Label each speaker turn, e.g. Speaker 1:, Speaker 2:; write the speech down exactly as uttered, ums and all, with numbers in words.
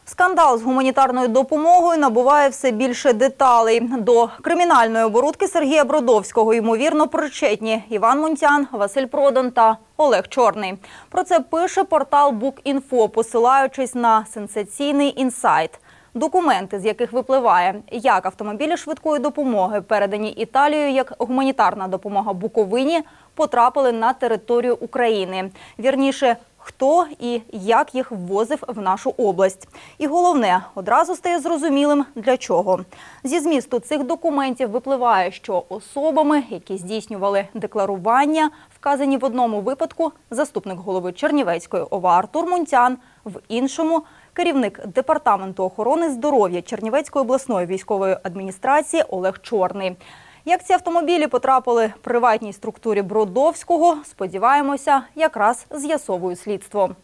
Speaker 1: Скандал з гуманітарною допомогою набуває все більше деталей. До кримінальної оборудки Сергія Бродовського, ймовірно, причетні Іван Мунтян, Василь Продан та Олег Чорний. Про це пише портал Букінфо, посилаючись на сенсаційний інсайт. Документи, з яких випливає, як автомобілі швидкої допомоги, передані Італією як гуманітарна допомога Буковині, потрапили на територію України. Вірніше, хто і як їх ввозив в нашу область. І головне, одразу стає зрозумілим, для чого. Зі змісту цих документів випливає, що особами, які здійснювали декларування, вказані в одному випадку заступник голови Чернівецької ОВА Артур Мунтян, в іншому – керівник Департаменту охорони здоров'я Чернівецької обласної військової адміністрації Олег Чорний. Як ці автомобілі потрапили приватній структурі Бродовського, сподіваємося, якраз з'ясовує слідство.